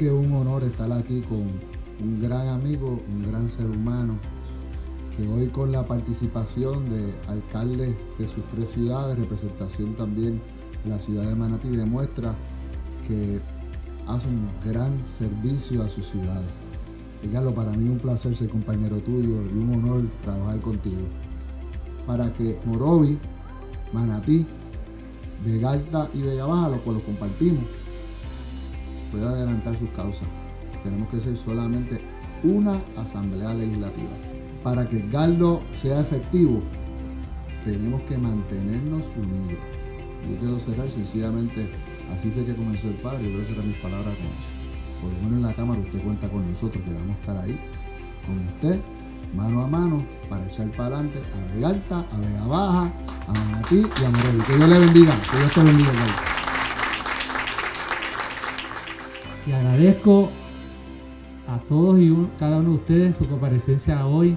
que un honor estar aquí con un gran amigo, un gran ser humano, que hoy con la participación de alcaldes de sus 3 ciudades, representación también de la ciudad de Manatí, demuestra que hace un gran servicio a sus ciudades. Ricardo, para mí es un placer ser compañero tuyo y un honor trabajar contigo. Para que Morovis, Manatí, Vega Alta y Vega Baja, lo cual lo compartimos, pueda adelantar sus causas. Tenemos que ser solamente una asamblea legislativa. Para que Edgardo sea efectivo, tenemos que mantenernos unidos. Yo quiero cerrar sencillamente, así fue que comenzó el padre, y quiero cerrar mis palabras con eso. Por lo menos en la Cámara usted cuenta con nosotros, que vamos a estar ahí, con usted, mano a mano, para echar para adelante a Vega Alta, a Vega Baja, a Manatí y a Morovis. Que Dios le bendiga, que Dios te bendiga, Edgardo. Y agradezco a todos y cada uno de ustedes su comparecencia hoy.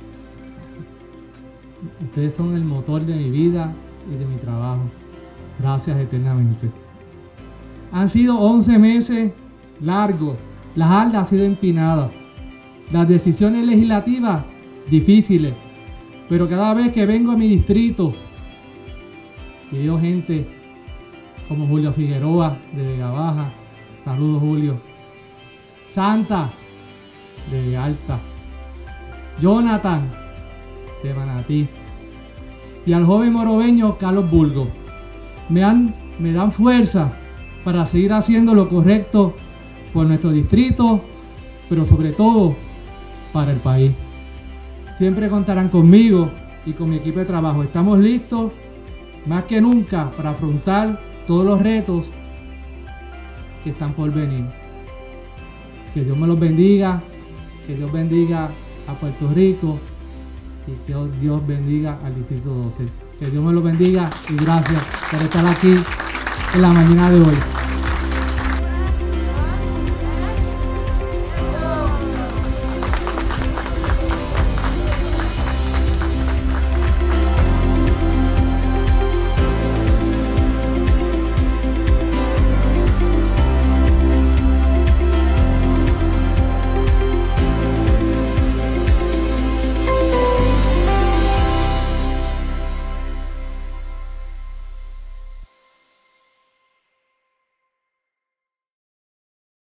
Ustedes son el motor de mi vida y de mi trabajo. Gracias eternamente. Han sido 11 meses largos. La jarda ha sido empinada. Las decisiones legislativas difíciles. Pero cada vez que vengo a mi distrito y veo gente como Julio Figueroa de Vega Baja, saludos Julio, Santa de Vega Alta, Jonathan de Manatí y al joven moroveño Carlos Burgos, me dan fuerza para seguir haciendo lo correcto por nuestro distrito, pero sobre todo para el país. Siempre contarán conmigo y con mi equipo de trabajo. Estamos listos más que nunca para afrontar todos los retos que están por venir. Que Dios me los bendiga, que Dios bendiga a Puerto Rico y que Dios bendiga al Distrito 12. Que Dios me los bendiga y gracias por estar aquí en la mañana de hoy.